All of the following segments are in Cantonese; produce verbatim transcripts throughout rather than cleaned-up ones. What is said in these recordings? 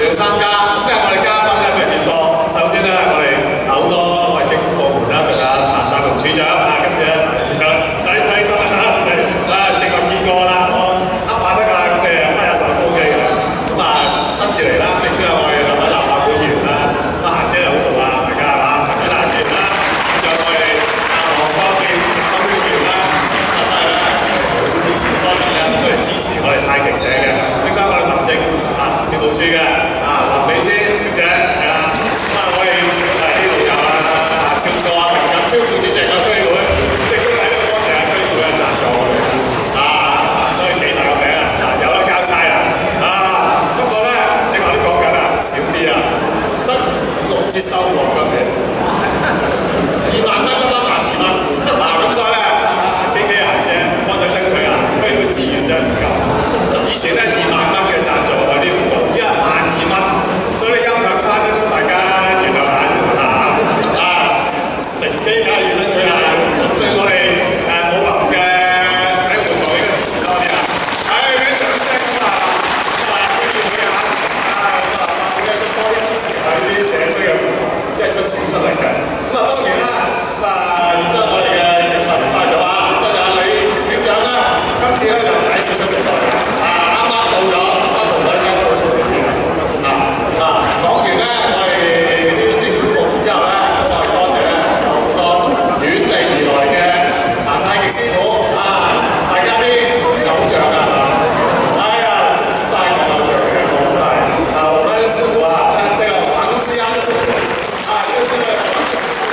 度參加。咁今日我哋嘉賓咧非常多。首先咧，我哋好多我哋政府部門啦，同阿譚達龍處長啊，跟住咧就仔細心啦，啊，正話見過啦，我噏下得㗎啦，咁你啊揮下手都 OK 嘅。咁啊，親自嚟啦，亦都有我哋兩位立法會議員啦，咁啊嫻姐就好熟啦，大家係嘛？陳婉嫻議員啦，仲有我哋啊黃國健區議員啦，咁係啦，當然啦，都係支持我哋太極社嘅。另外我哋民政啊事務處嘅啊林美芝小姐係啦，咁啊我哋誒呢度有啊超哥啊明錦超副主席啊區議會，亦都喺度多謝啊區議會嘅贊助我哋啊，所以幾大個名啊，有得交差啊啊！不過咧，正話都講緊啊，少啲啊，得六折收喎今次，二萬蚊得翻萬二蚊啊！咁所以咧，幾幾嫻姐幫手爭取啊，區議會資源真係唔夠。以前咧二萬蚊嘅贊助我呢度，依家萬二蚊，所以你音響差啲都大家原諒下啊啊！乘機梗係要爭取啦，咁對我哋誒武林嘅體育活動應該支持多啲啊！係俾掌聲咁啊！咁啊，區議會啊，啊咁啊，法會咧都多啲支持下呢啲社區嘅活動，即係出錢出力嘅。咁啊當然啦，咁啊而家我哋嘅警民聯發咗啊，多謝阿李警長啦，今次咧就第一次出席過嚟啊，啱啱到咗，啱啱到咗一間好出嚟嘅啊啊！講完咧，我哋呢啲政府部門之後咧，咁我哋多謝咧有好多從遠地而來嘅啊太極師傅啊，大家啲偶像啊，哎呀，都係講偶像嚟嘅，我都係啊，我們師傅啊，這個黃思安師傅啊，就是我們師傅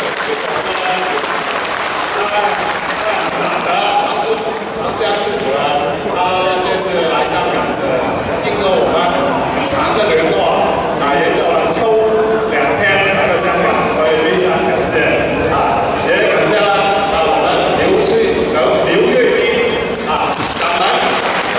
啊，難得黃師傅黃思安師傅呢，他這次來香港是經過我們很長的聯絡啊，也就了抽兩天來到香港，所以非常感謝啊，也感謝了啊我們劉翠劉劉月斌啊掌門啊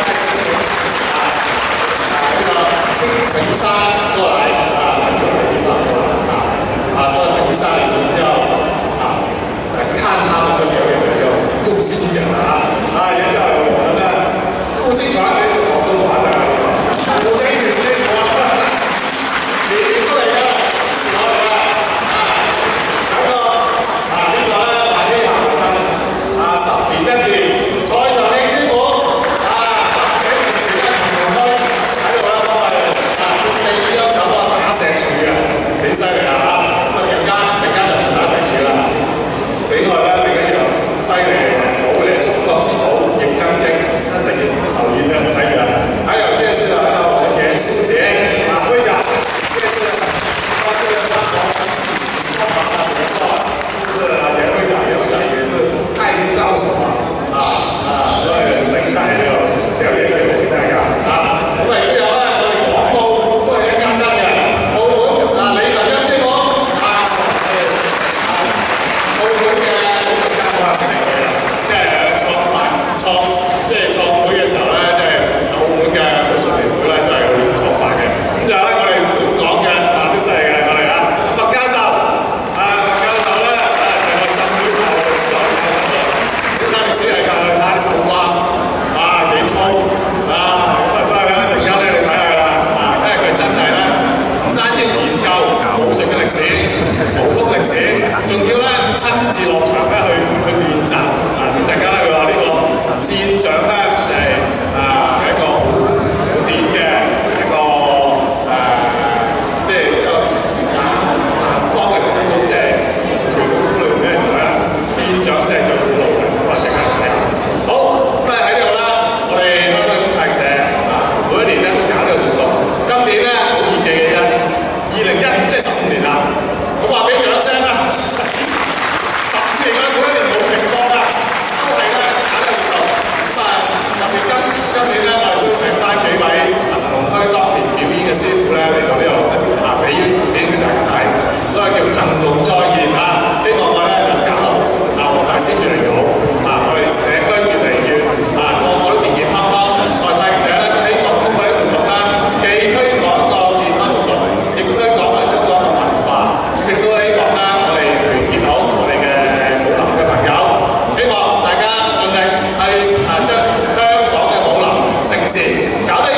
啊這個青城山過來啊很遠的地方過來啊啊，所以等一下你們要啊來看他們的表演的要用心一點啊啊，也要有我們的復興團隊好多玩的，我哋原先我你出嚟嘅支持我哋啦啊，咁個啊呢個咧大飛行分啊十年一遇，蔡長慶師傅啊十幾年前咧同區喺度咧幫我哋啊準備呢張手幫我打石柱嘅，幾犀利啊！咁啊陣間陣間就唔打石柱啦，另外咧另一樣犀利嘅寶嚟中國之寶易筋經，真係要留意嘅睇住啦。還有這是啊我們嚴書傑啊會長，這是他是他從中華大學的就是啊嚴會長，嚴會長也是太極高手啊啊啊，所以等一下也要表演給我們大家啊。咁啊亦都有咧我哋廣報都係一家親嘅澳門啊李文欣師傅啊，啊澳門嘅好食家我係唔識佢啦，即係創辦創即係創會嘅時候咧，即係澳門嘅武術聯會咧都係佢創辦嘅。咁就咧我哋本港嘅啊都犀利嘅我哋啊麥教授啊麥教授咧啊就係浸會大學歷史學教授嘅，本身歷史係教佢睇手瓜啊幾粗啊，咁啊所以咧陣間咧你睇下啦啊，因為佢真係咧唔單止研究武術嘅歷史、普通歷史，仲要咧親自落場咧去去練習啊！咁陣間咧佢話呢個戰長咧就係啊一個好古典嘅一個誒，即係一個南南方嘅功夫，即係拳功夫裏面嘅咧戰長先係最古老嘅，咁啊陣間睇下。好，咁啊喺呢度啦，我哋香港太極社啊每一年咧都搞呢個活動，今年咧好熱氣嘅啫，二零一五即係十五年啦，咁話俾掌聲啦！十五年啦，每一年冇停過㗎，都係咧搞呢個活動。咁啊特別今今年咧，我哋都請翻幾位騰龍區當年表演嘅師傅咧嚟到呢度啊俾俾俾大家睇，所以叫騰龍再現啊！希望我咧就搞啊黃大仙越嚟越好啊！我哋社區越嚟越啊個個都健健康康，我哋太極社咧都希望通過呢啲活動啦，既推廣個健康活動，亦推廣我哋中國嘅文化，亦都希望啦我哋團結好我哋嘅武林嘅朋友，希望大家盡力去啊將香港嘅武林盛事搞得